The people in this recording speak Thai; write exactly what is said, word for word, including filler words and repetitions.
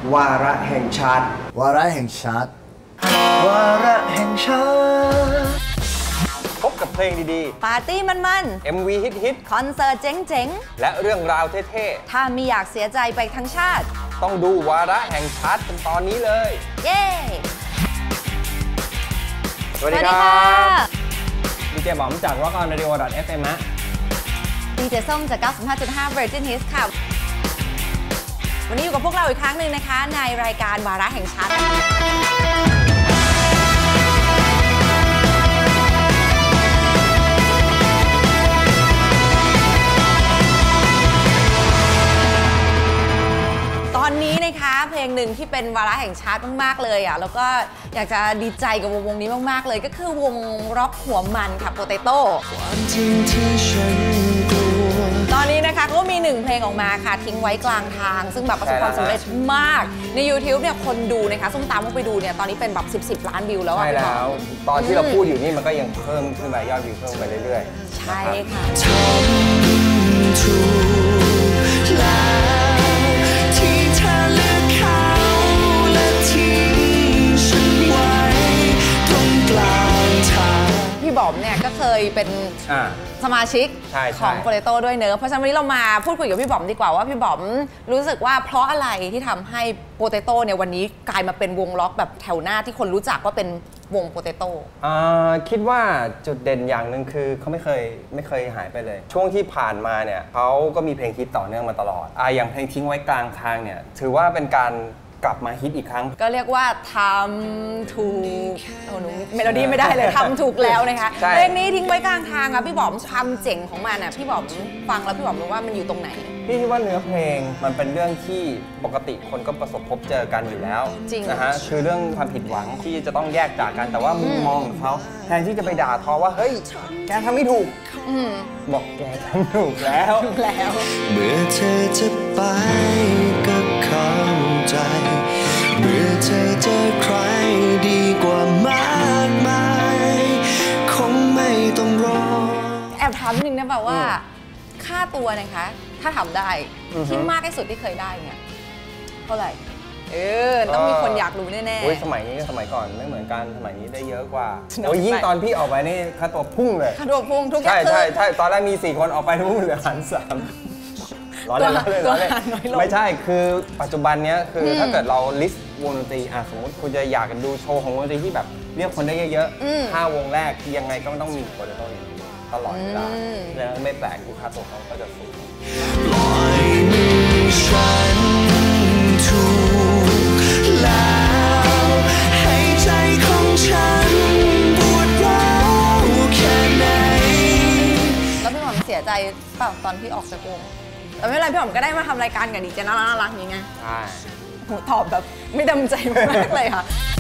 วาระแห่งชาติวาระแห่งชาติวาระแห่งชาติพบกับเพลงดีๆปาร์ตี้มันๆ เอ็ม วี ฮิตๆคอนเสิร์ตเจ๋งๆและเรื่องราวเท่ๆถ้ามีอยากเสียใจไปทั้งชาติต้องดูวาระแห่งชาติกันตอนนี้เลยเย้สวัสดีครับดีเจบอมจาก Rock On Radio ดอท เอฟ เอ็ม ฮะดีเจส้มจาก เก้าสิบห้าจุดห้า Virgin Hits ค่ะวันนี้อยู่กับพวกเราอีกครั้งหนึ่งนะคะในรายการวาระแห่งชาติตอนนี้นะคะเพลงหนึ่งที่เป็นวาระแห่งชาติมากๆเลยอ่ะแล้วก็อยากจะดีใจกับวงวงนี้มากๆเลยก็คือวงร็อกหัวมันค่ะโปเตโต้ตอนนี้นะคะก็มีหนึ่งเพลงออกมาค่ะทิ้งไว้กลางทางซึ่งแบบประสบความสำเร็จมากใน YouTube เนี่ยคนดูนะคะส้มตามไปดูเนี่ยตอนนี้เป็นแบบสิบ สิบล้านวิวแล้วใช่แล้วตอนที่เราพูดอยู่นี่มันก็ยังเพิ่มขึ้นไปยอดวิวเพิ่มไปเรื่อยๆใช่ค่ะพี่บอมเนี่ยก็เคยเป็นสมาชิกของโปเตโต้ด้วยเนอะเพราะฉะนั้นวันนี้เรามาพูดคุยกับพี่บอมดีกว่าว่าพี่บอมรู้สึกว่าเพราะอะไรที่ทำให้โปเตโต้เนี่ยวันนี้กลายมาเป็นวงล็อกแบบแถวหน้าที่คนรู้จักว่าเป็นวงโปเตโต้คิดว่าจุดเด่นอย่างหนึ่งคือเขาไม่เคยไม่เคยหายไปเลยช่วงที่ผ่านมาเนี่ยเขาก็มีเพลงฮิตต่อเนื่องมาตลอดอ่าอย่างเพลงทิ้งไว้กลางทางเนี่ยถือว่าเป็นการกลับมาฮิตอีกครั้งก็เรียกว่าทำถูกโอ้หนูเมโลดี้ไม่ได้เลยทำถูกแล้วนะคะเพลงนี้ทิ้งไว้กลางทางอะพี่บอมความเจ๋งของมันอะพี่บอมฟังแล้วพี่บอมรู้ว่ามันอยู่ตรงไหนพี่คิดว่าเนื้อเพลงมันเป็นเรื่องที่ปกติคนก็ประสบพบเจอกันอยู่แล้วจริงนะฮะคือเรื่องความผิดหวังที่จะต้องแยกจากกันแต่ว่ามุมมองของเขาแทนที่จะไปด่าทอว่าเฮ้ยแกทำไม่ถูกบอกแกทำถูกแล้วแล้วเมื่อเธอจะไปก็เข้าใจเมื่อเธอเจอใครดีกว่ามากมายคงไม่ต้องรอแอบถามนิดนึงนะแบบว่าค่าตัวนะคะถ้าทำได้ที่มากที่สุดที่เคยได้เนี่ยเท่าไหร่เออต้องมีคนอยากรู้แน่ๆโอ้ยสมัยนี้สมัยก่อนไม่เหมือนกันสมัยนี้ได้เยอะกว่าโอ้ยยิ่งตอนพี่ออกไปนี่ค่าตัวพุ่งเลยค่าตัวพุ่งทุกอย่างใช่ใช่ใช่ตอนแรกมีสี่คนออกไปพุ่งเหลือหันสามร้อยเลยร้อยเลยไม่ใช่คือปัจจุบันนี้คือถ้าเกิดเราลิสต์วงดนตรีอ่ะสมมติคุณจะอยากดูโชว์ของวงดนตรีที่แบบเรียกคนได้เยอะๆห้าวงแรกยังไงก็ต้องมีโปรโตโต้อยู่ตลอดเวลาแล้วไม่แปลกที่ค่าตัวเขาก็จะสูงปล่อยมือฉันถูกแล้วให้ใจของฉันปวดร้าวแค่ไหนแล้วพี่หม่อมเสียใจเปล่าตอนที่ออกจากวงแต่ไม่เป็นไรพี่หอมก็ได้มาทำรายการกับดีเจน่ารักอย่างเงี้ยใช่ตอบแบบไม่ดำใจมากเลยค่ะ